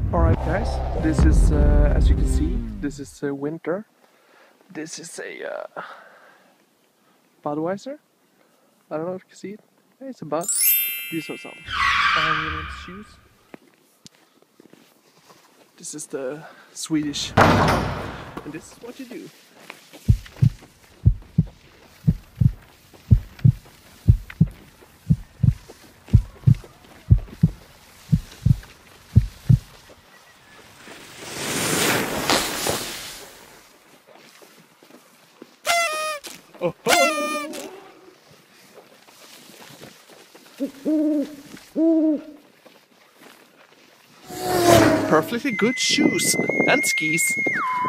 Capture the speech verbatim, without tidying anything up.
Alright guys, this is, uh, as you can see, this is uh, winter. This is a uh, Budweiser. I don't know if you can see it. Hey, it's a Bud. These are some R M Williams shoes. This is the Swedish. And this is what you do. Oh ho! Perfectly good shoes and skis.